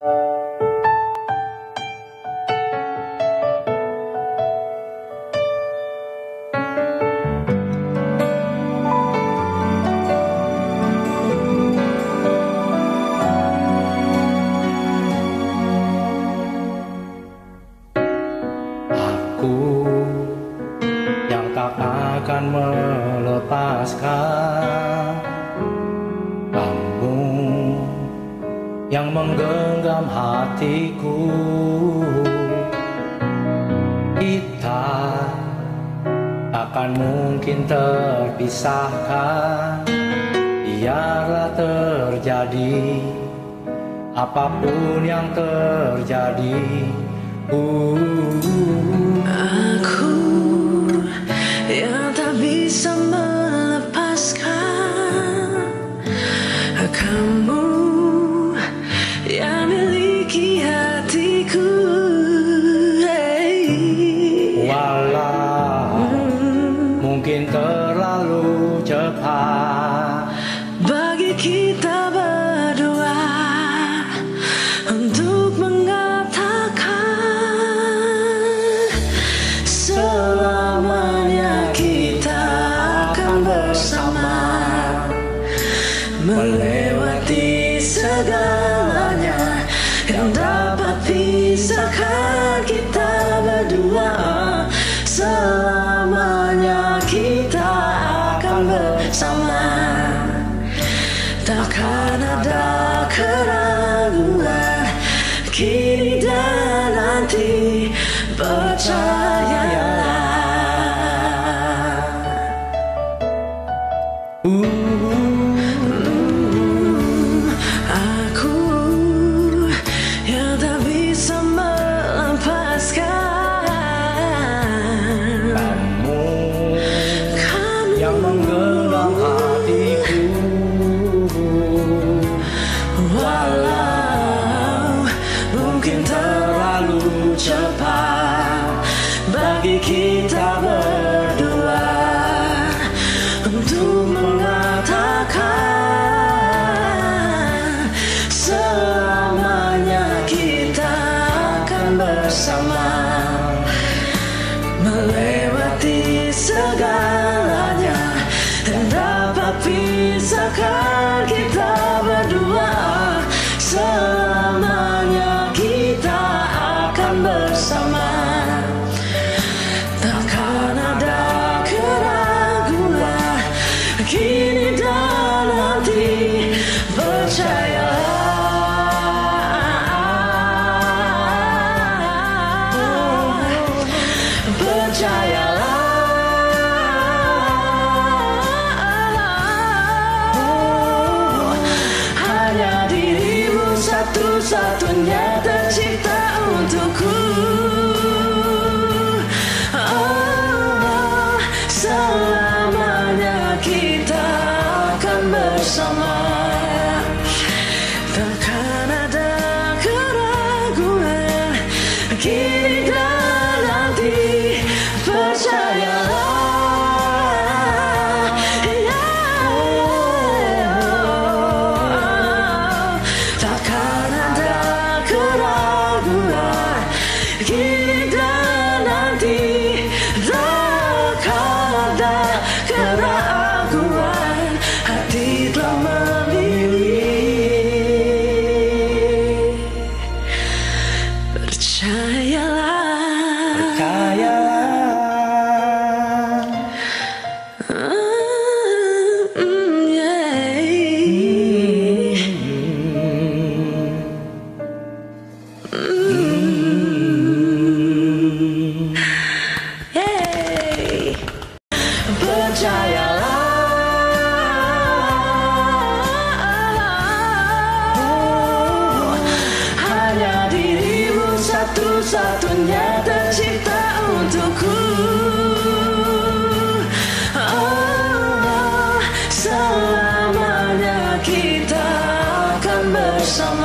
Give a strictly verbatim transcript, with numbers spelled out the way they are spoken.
Yang tak akan melepaskan kamu, yang menggenggam hatiku. Kita takkan mungkin terpisahkan, biarlah terjadi apapun yang terjadi. uh. Aku yang tak bisa melepaskan kamu yang miliki hatiku. Hey. Walau hmm. mungkin terlalu cepat bagi kita berdua untuk mengatakan selamanya kita akan bersama, melewati segalanya yang dapat pisahkan kita berdua. Selamanya kita akan bersama, takkan ada keraguan kini dan nanti, percayalah. uh. Aku yang tak bisa melepaskan Kamu, kamu yang menggenggam hatiku. Walau mungkin terlalu cepat bagi kita berdua untuk mengatakan selamanya kita akan bersama, melewati segalanya yang dapat pisahkan kita berdua. Selamanya kita akan bersama, takkan ada keraguan kini dan nanti, percayalah. Percayalah. Hanya dirimu satu-satunya tercipta untukku. Oh, selamanya kita akan bersama, takkan ada keraguan kini dan nanti, percayalah. Takkan ada keraguan kini dan nanti, takkan ada keraguan, hati telah memilih. Percayalah. Mm, yeah. Mm. Yay. Percayalah. Oh, hanya dirimu satu-satunya tercipta untukku. Oh, selamanya kita akan bersama,